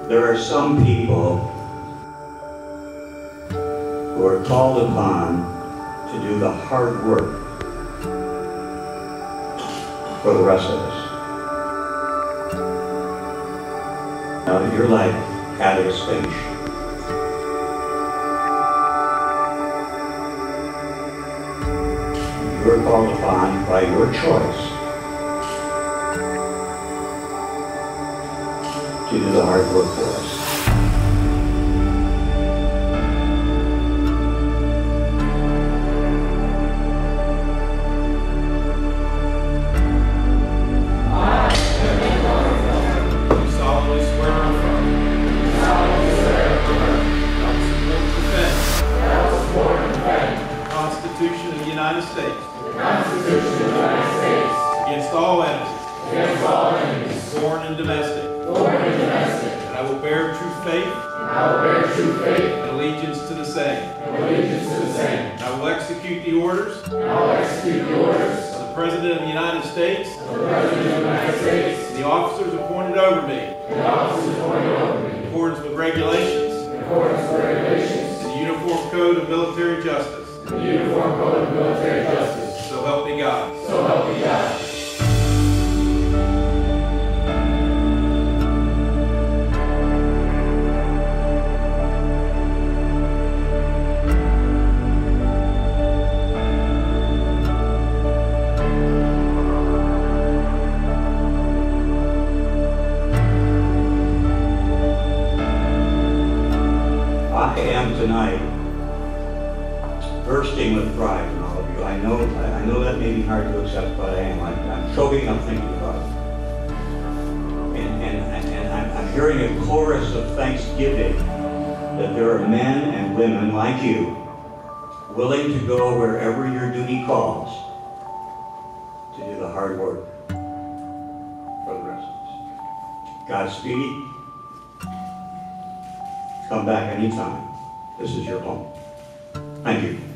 There are some people who are called upon to do the hard work for the rest of us. Now, you're like out of space. You're called upon by your choice to do the hard work for us. United States. The Constitution of the United States. Against all enemies. Against all enemies. Foreign and domestic. Foreign and domestic. And I will bear true faith. And I will bear true faith. And allegiance to the same. And allegiance to the same. And I will execute the orders. And I will execute the orders. Of the President of the United States. Of the President of the United States. And the officers appointed over me. And the officers appointed over me. In accordance with regulations. In accordance with regulations. And the Uniform Code of Military Justice. The Uniform Code of Military Justice. So help me God. So help me God. I am tonight bursting with pride in all of you. I know that may be hard to accept, but I am. I'm choking up thinking about it. And I'm hearing a chorus of thanksgiving that there are men and women like you willing to go wherever your duty calls to do the hard work for the rest of us. Godspeed. Come back anytime. This is your home. Thank you.